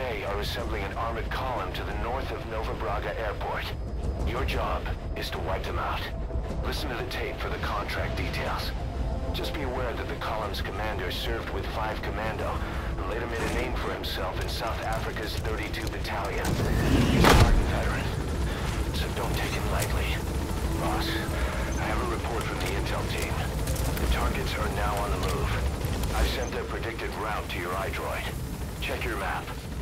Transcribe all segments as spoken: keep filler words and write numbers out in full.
A are assembling an armored column to the north of Nova Braga Airport. Your job is to wipe them out. Listen to the tape for the contract details. Just be aware that the column's commander served with five Commando and later made a name for himself in South Africa's thirty-two Battalion. He's a hardened veteran, so don't take it lightly. Boss, I have a report from the intel team. The targets are now on the move. I sent their predicted route to your iDroid. Check your map.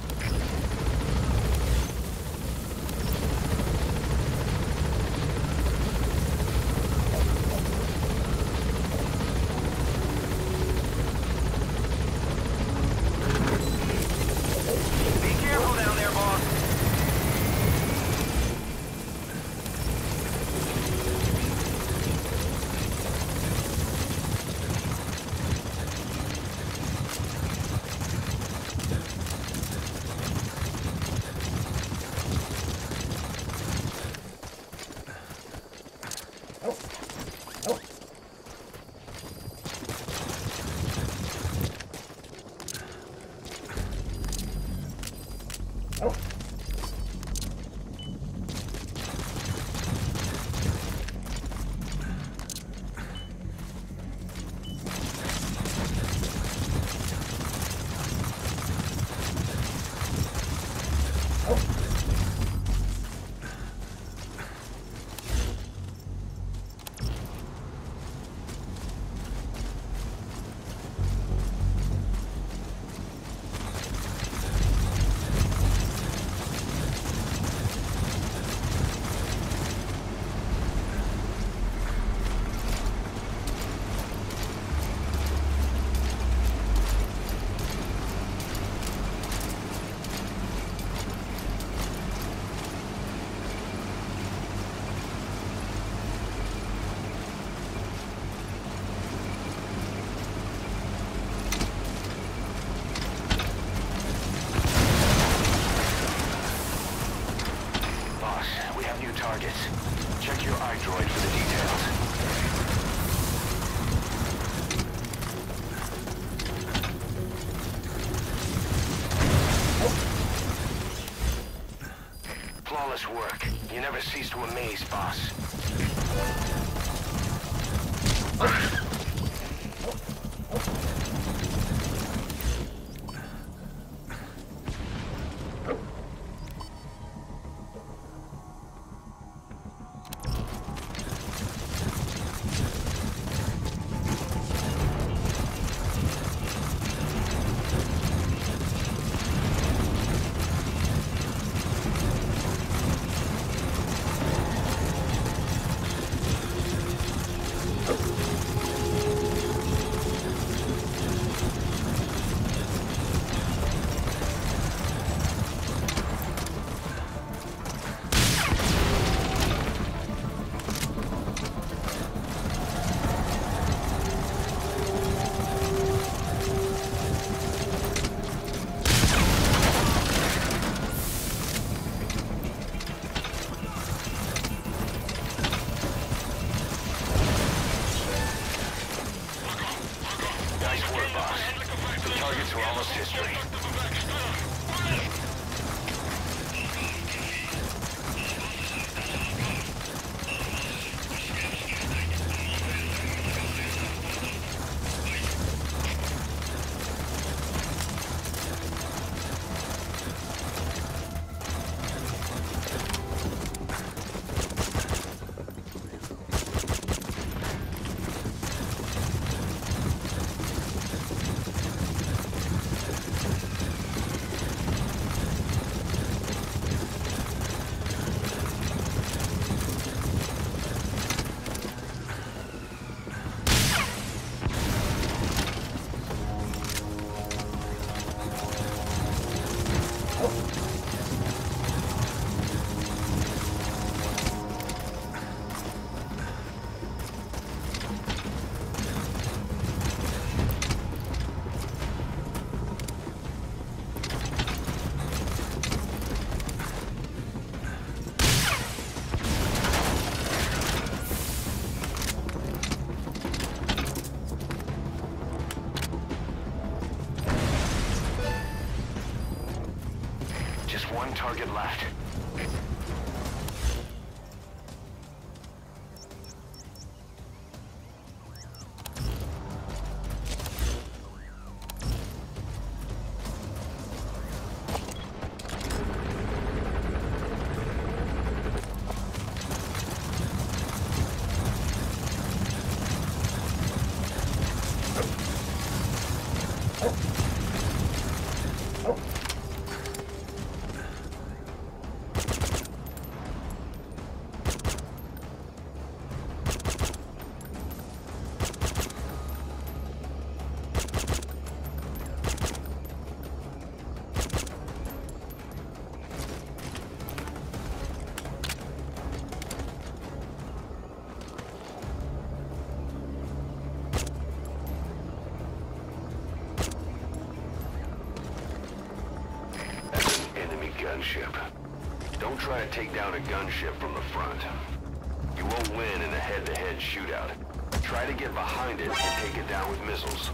Check your iDroid for the details. Flawless work. You never cease to amaze, boss. Just one target left. Gunship. Don't try to take down a gunship from the front. You won't win in a head-to-head shootout. Try to get behind it and take it down with missiles.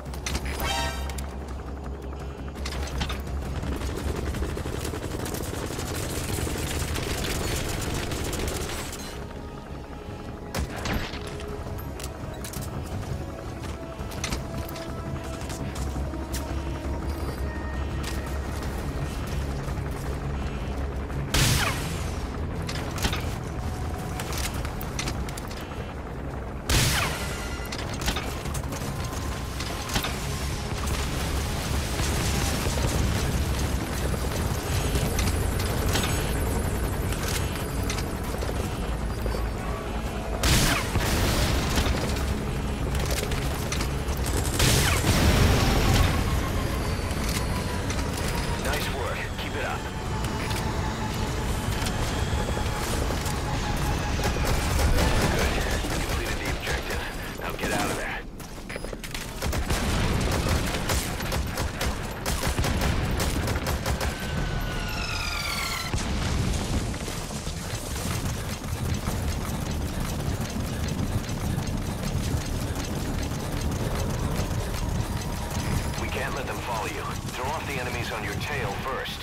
The enemies on your tail first.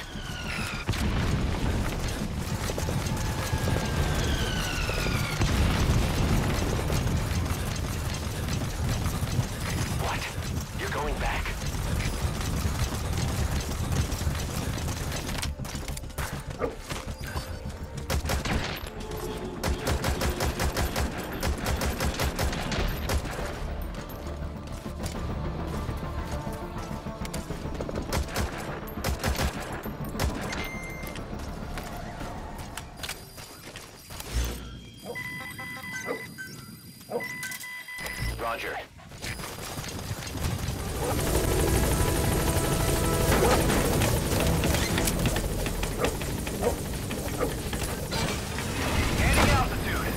What? You're going back? Roger. Gaining altitude.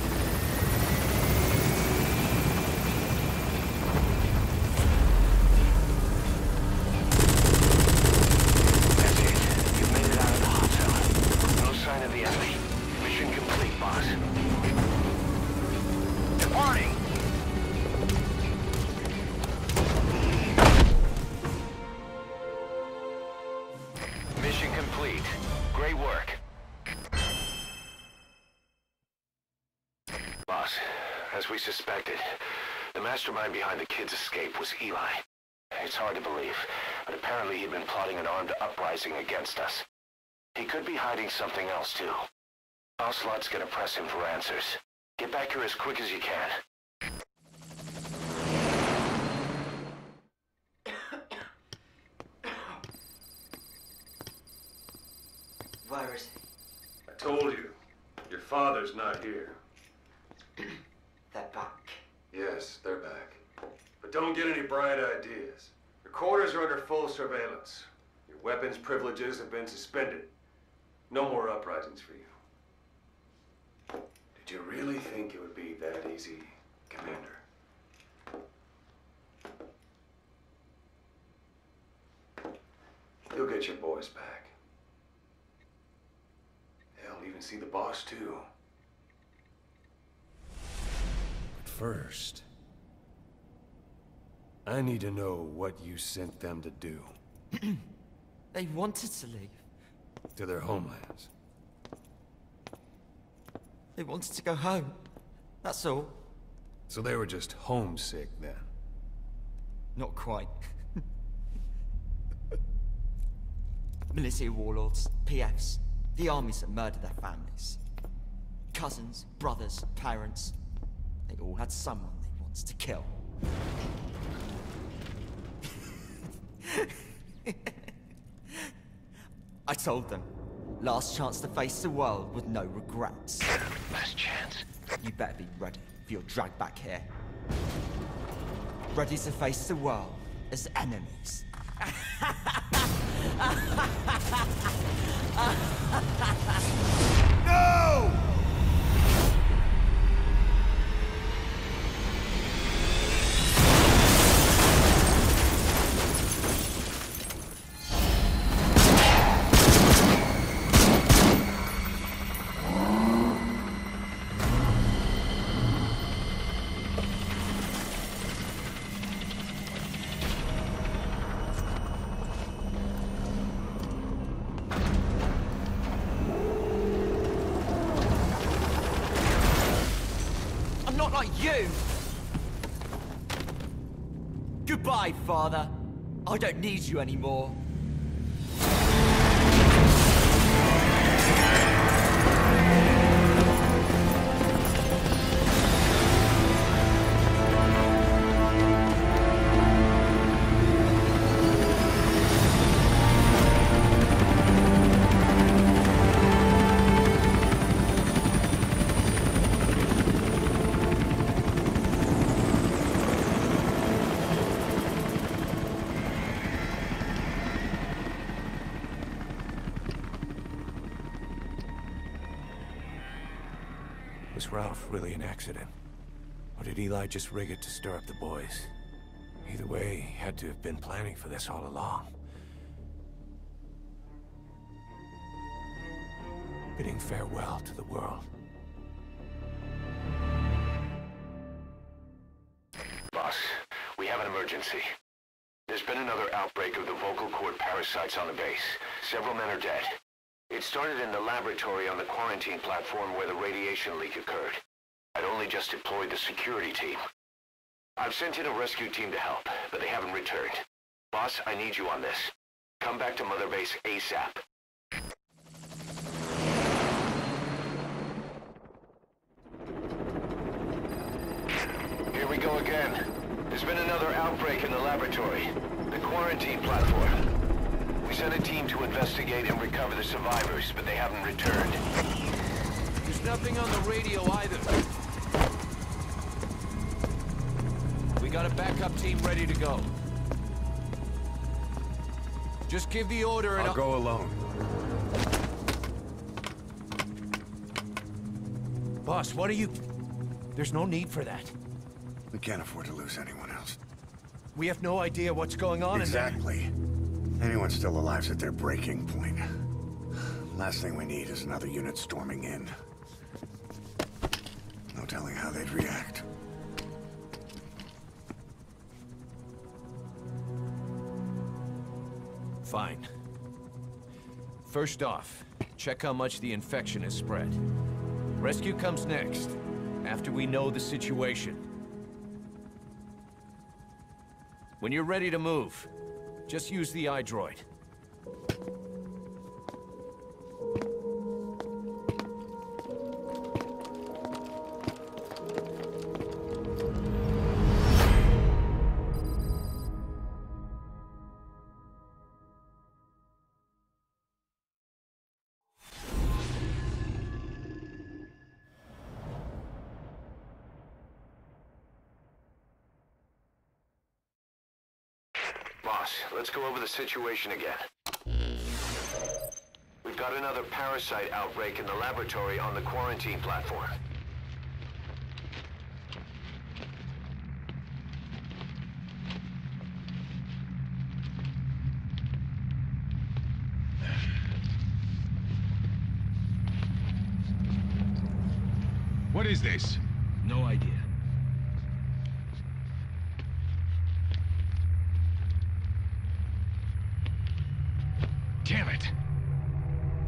That's it. You've made it out of the hot zone. No sign of the enemy. Mission complete, boss. Departing. Mission complete. Great work. Boss, as we suspected, the mastermind behind the kid's escape was Eli. It's hard to believe, but apparently he'd been plotting an armed uprising against us. He could be hiding something else too. Ocelot's gonna press him for answers. Get back here as quick as you can. Where is he? I told you. Your father's not here. They're back. Yes, they're back. But don't get any bright ideas. Your quarters are under full surveillance. Your weapons privileges have been suspended. No more uprisings for you. Did you really think it would be that easy, Commander? You'll get your boys back. They'll even see the boss, too. But first, I need to know what you sent them to do. They wanted to leave. to their homelands. They wanted to go home. That's all. So they were just homesick then? Not quite. Militia warlords, P Fs, the armies that murdered their families. Cousins, brothers, parents. They all had someone they wanted to kill. I told them, last chance to face the world with no regrets. Last chance? You better be ready for your drag back here. Ready to face the world as enemies. No! Not like you! Goodbye, Father. I don't need you anymore. Was Ralph really an accident? Or did Eli just rig it to stir up the boys? Either way, he had to have been planning for this all along. Bidding farewell to the world. Boss, we have an emergency. There's been another outbreak of the vocal cord parasites on the base. Several men are dead. It started in the laboratory on the quarantine platform where the radiation leak occurred. I'd only just deployed the security team. I've sent in a rescue team to help, but they haven't returned. Boss, I need you on this. Come back to Mother Base ASAP. Here we go again. There's been another outbreak in the laboratory. The quarantine platform. We sent a team to investigate and recover the survivors, but they haven't returned. There's nothing on the radio either. We got a backup team ready to go. Just give the order and I'll go alone. Boss, what are you... There's no need for that. We can't afford to lose anyone else. We have no idea what's going on in there. Exactly. Anyone still alive's at their breaking point. Last thing we need is another unit storming in. No telling how they'd react. Fine. First off, check how much the infection has spread. Rescue comes next, after we know the situation. When you're ready to move, just use the iDroid. Boss, let's go over the situation again. We've got another parasite outbreak in the laboratory on the quarantine platform. What is this? No idea. Damn it!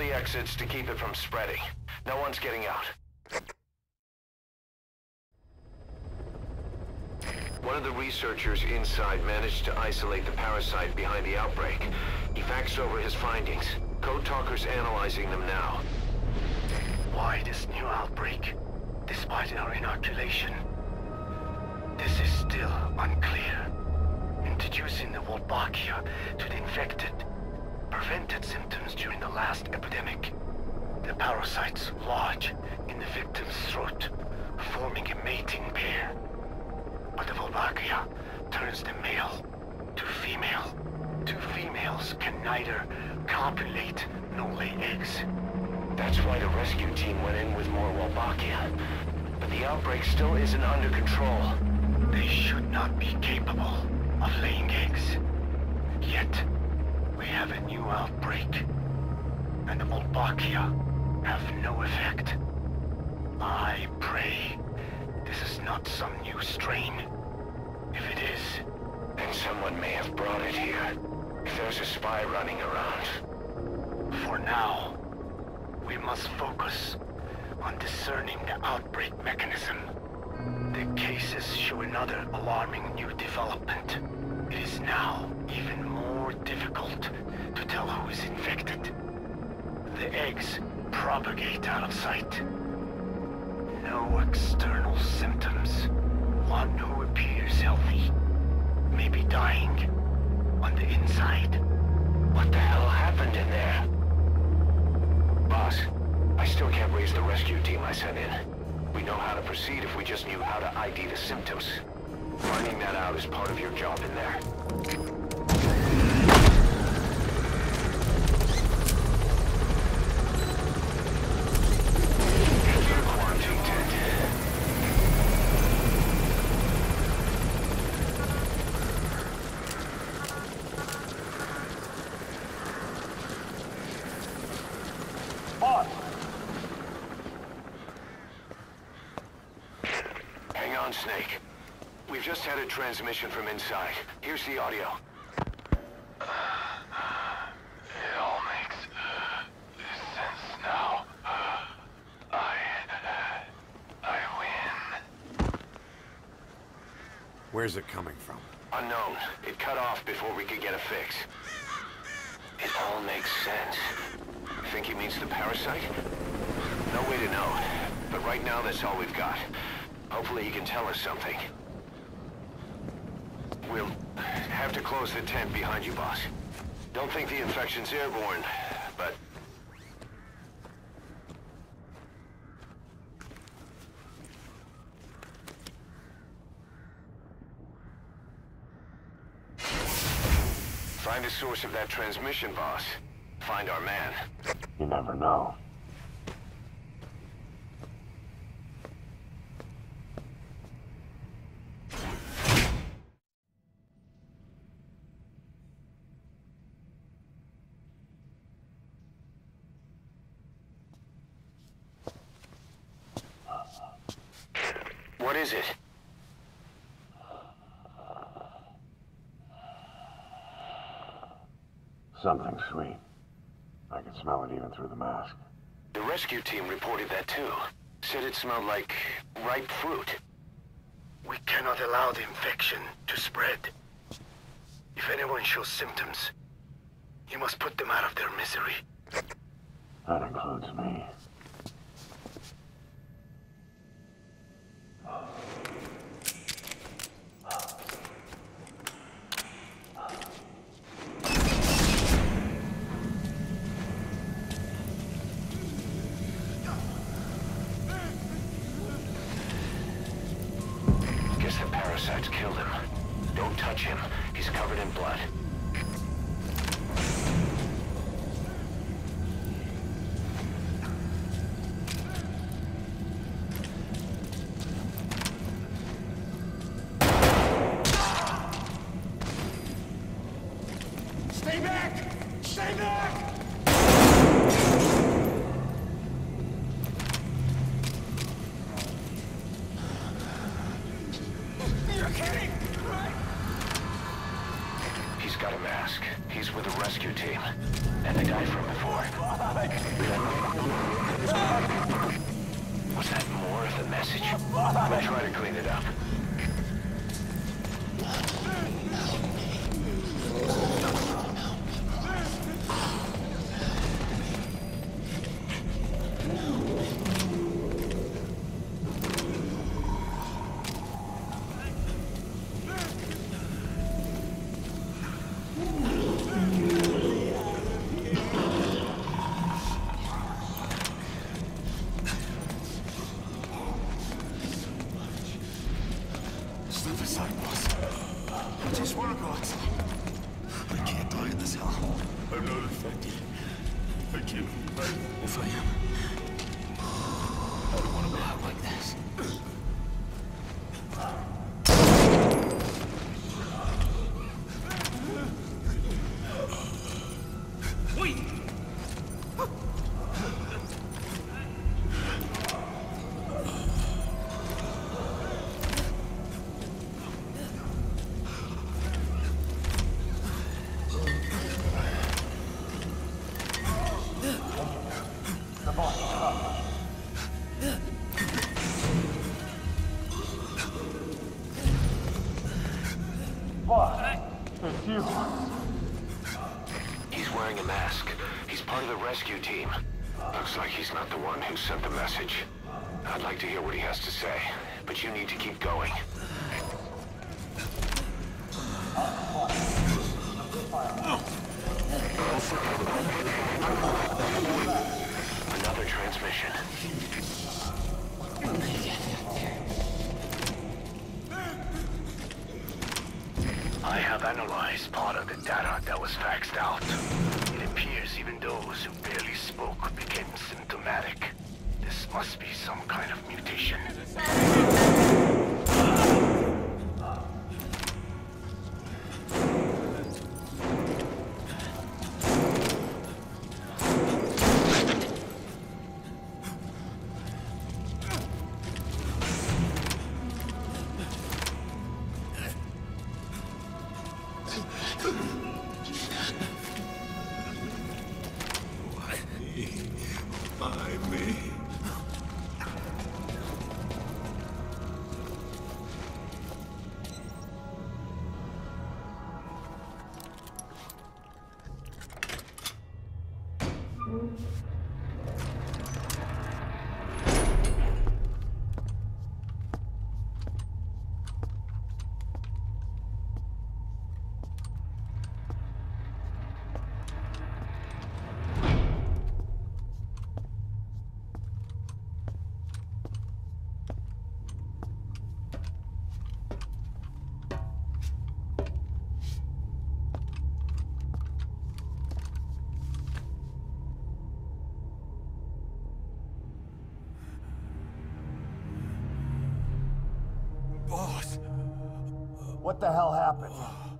the exits to keep it from spreading. No one's getting out. One of the researchers inside managed to isolate the parasite behind the outbreak. He faxed over his findings. Code Talker's analyzing them now. Why this new outbreak, despite our inoculation? This is still unclear. Introducing the Wolbachia to the infected prevented symptoms during the last epidemic. The parasites lodge in the victim's throat, forming a mating pair. But the Wolbachia turns the male to female. Two females can neither copulate nor lay eggs. That's why the rescue team went in with more Wolbachia. But the outbreak still isn't under control. They should not be capable of laying eggs. Yet, we have a new outbreak. And the Wolbachia have no effect. I pray this is not some new strain. If it is, then someone may have brought it here. If there's a spy running around. For now, we must focus on discerning the outbreak mechanism. The cases show another alarming new development. It is now even more difficult to tell who is infected. The eggs propagate out of sight. No external symptoms. One who appears healthy may be dying on the inside. What the hell happened in there? Boss, I still can't raise the rescue team I sent in. We know how to proceed if we just knew how to I D the symptoms. Finding that out is part of your job in there. Hang on, Snake. We've just had a transmission from inside. Here's the audio. It all makes sense now. I... I win. Where's it coming from? Unknown. It cut off before we could get a fix. It all makes sense. You think he means the parasite? No way to know. But right now, that's all we've got. Hopefully he can tell us something. We'll have to close the tent behind you, boss. Don't think the infection's airborne, but... Find the source of that transmission, boss. Find our man. You never know. What is it? Something sweet. I can smell it even through the mask. The rescue team reported that too. Said it smelled like ripe fruit. We cannot allow the infection to spread. If anyone shows symptoms, you must put them out of their misery. That includes me. Guess the parasites killed him. Don't touch him. He's covered in blood. Stay back! Stay back! You're kidding, right? He's got a mask. He's with the rescue team. And the guy from before. Was that more of the message? We'll try to clean it up. He's wearing a mask. He's part of the rescue team. Looks like he's not the one who sent the message. I'd like to hear what he has to say, but you need to keep going. Another transmission. I have analyzed part of the data that was faxed out. It appears even those who barely spoke became symptomatic. This must be some kind of mutation. Boss! What the hell happened?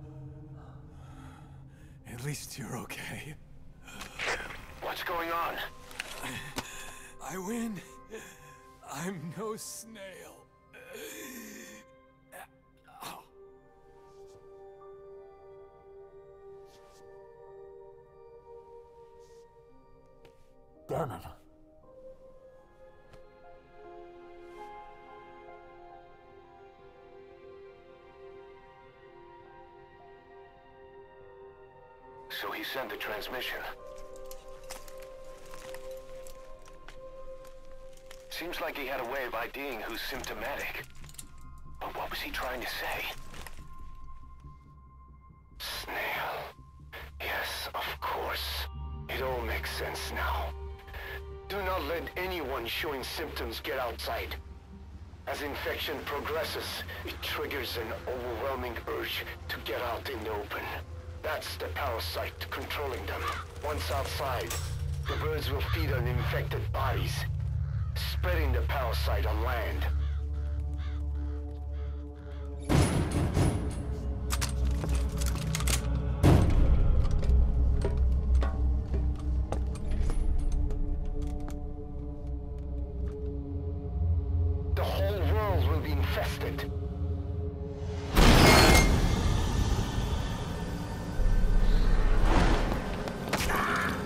At least you're okay. What's going on? I win. I'm no snail. Damn it. So he sent the transmission. Seems like he had a way of IDing who's symptomatic. But what was he trying to say? Snail. Yes, of course. It all makes sense now. Do not let anyone showing symptoms get outside. As infection progresses, it triggers an overwhelming urge to get out in the open. That's the parasite controlling them. Once outside, the birds will feed on infected bodies, spreading the parasite on land. The whole world will be infested. Ah!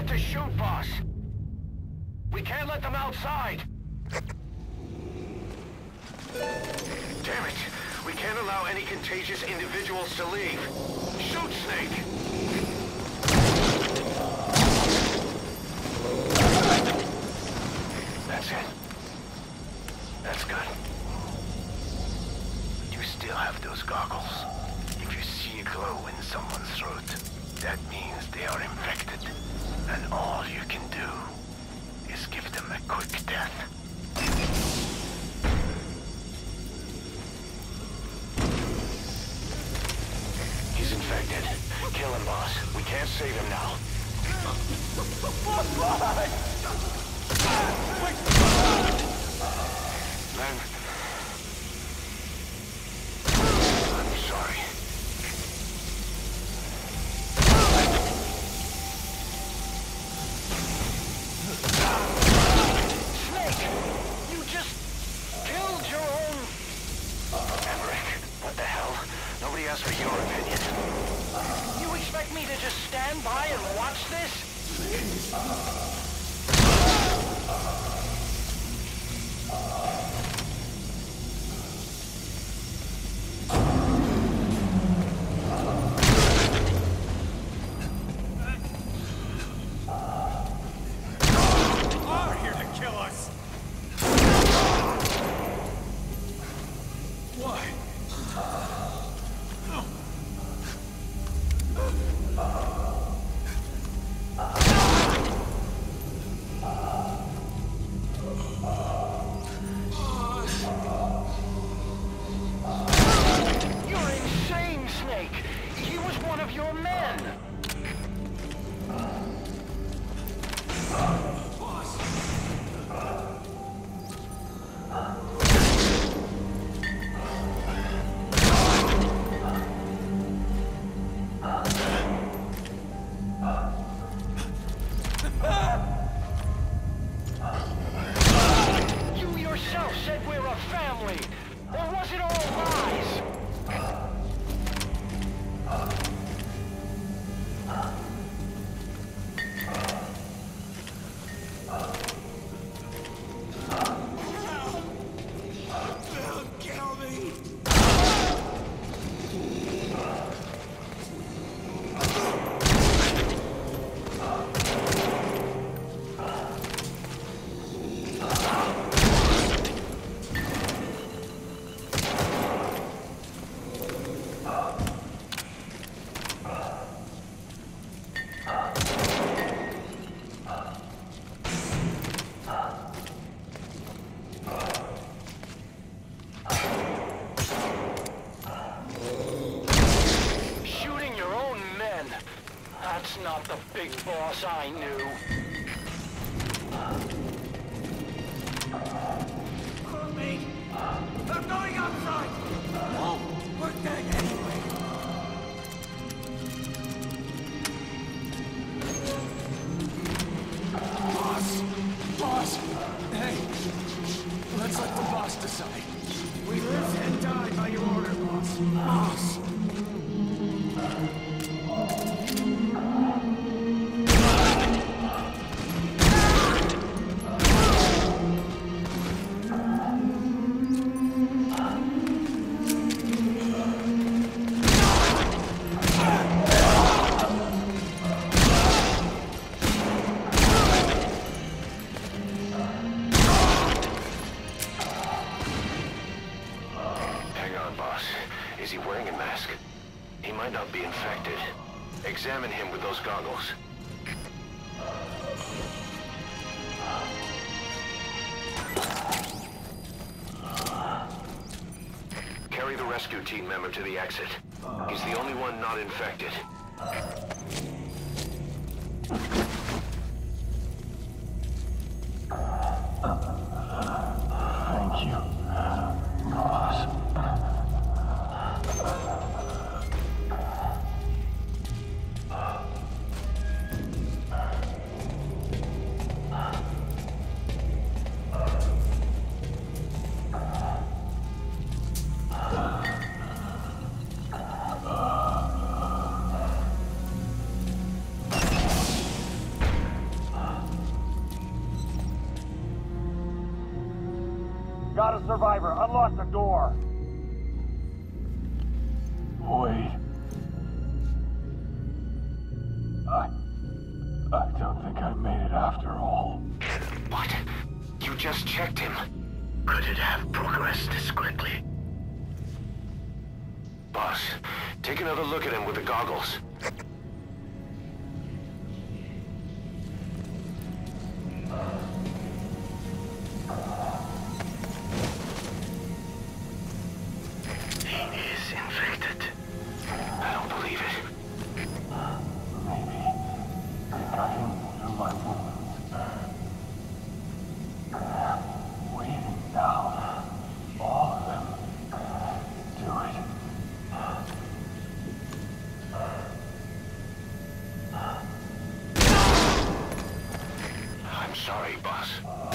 to shoot, boss. We can't let them outside. Damn it! We can't allow any contagious individuals to leave. Shoot, Snake! That's it. That's good. You still have those goggles. If you see a glow in someone's throat, that means they are infected. And all you can do is give them a quick death. He's infected. Kill him, boss. We can't save him now. Man. I'm sorry. Snake! You just killed your own... Emmerich, what the hell? Nobody asked for your opinion. You expect me to just stand by and watch this? Are here to kill us! Why? You're insane, Snake! He was one of your men! You yourself said we're a family! Or was it all lies? They'll kill me! Shooting your own men. That's not the big boss I knew. Call me! I'm going outside! No! We're dead anyway! Boss! Boss! Hey! Let's let the boss decide. We live and die by your order, boss. Boss! Hang on, boss. Is he wearing a mask? He might not be infected. Examine him with those goggles. Carry the rescue team member to the exit. He's the only one not infected. Thank you, boss. Got a survivor. Unlock the door. Wait. I... I don't think I made it after all. What? You just checked him. Could it have progressed this quickly? Boss, take another look at him with the goggles. He is infected. I don't believe it. Maybe. They got him through my wounds. Waiting now. All of them. Do it. I'm sorry, boss.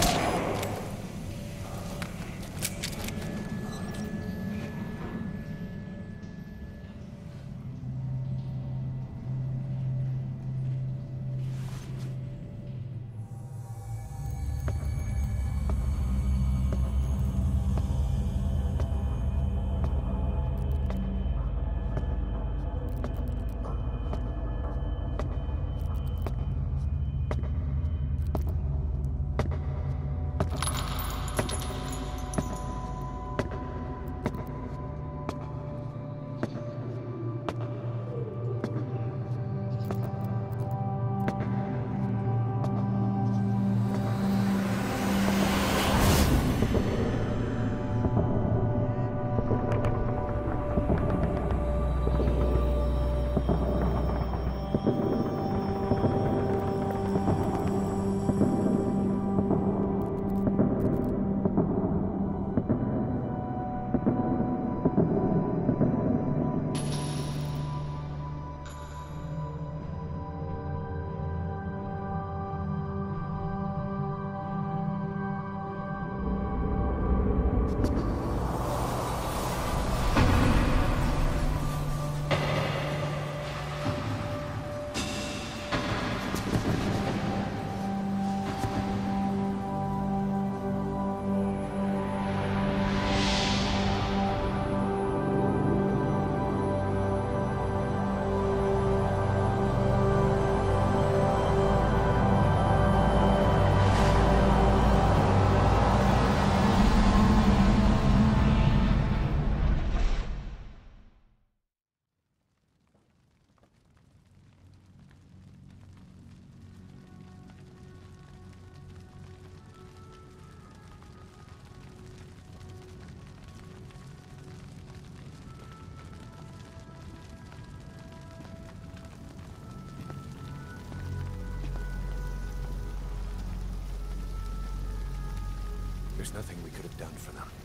There's nothing we could have done for them.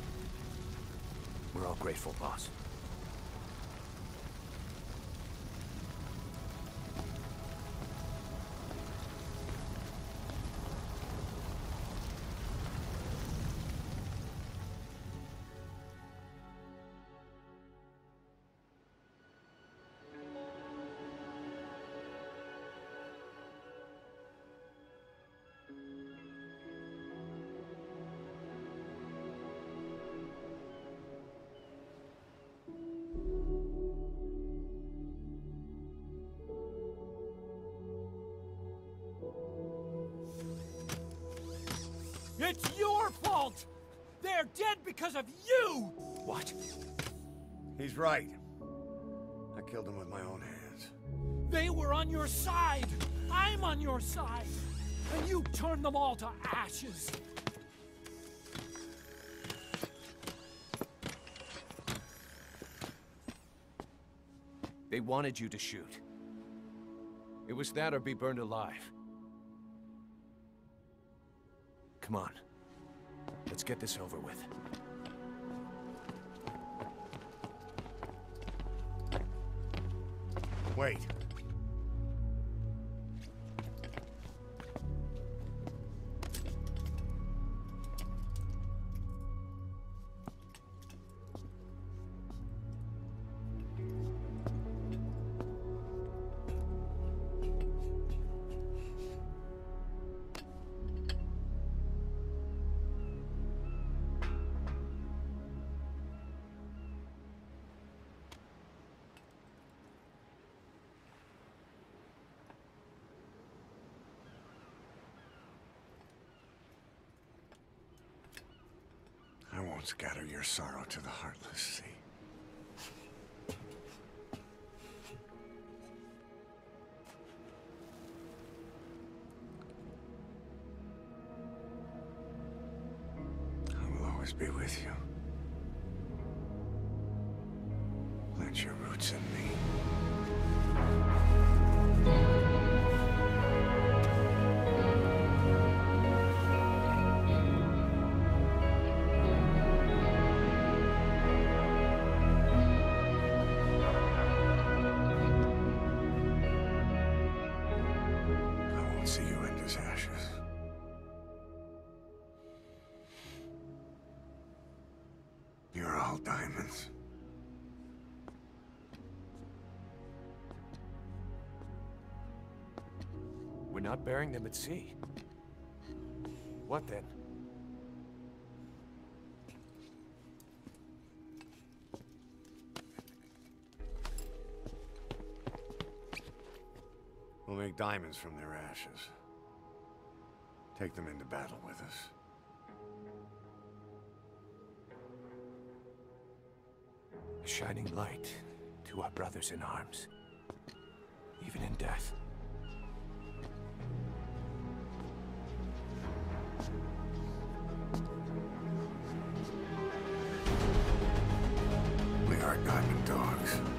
We're all grateful, boss. It's your fault! They're dead because of you! What? He's right. I killed him with my own hands. They were on your side! I'm on your side! And you turned them all to ashes! They wanted you to shoot. It was that or be burned alive. Come on. Let's get this over with. Wait. scatter your sorrow to the heartless sea. I will always be with you. Plant your roots in me. See you in his ashes. You're all diamonds. We're not burying them at sea. What then? We'll make diamonds from their ashes. Take them into battle with us. A shining light to our brothers in arms, even in death. We are diamond dogs.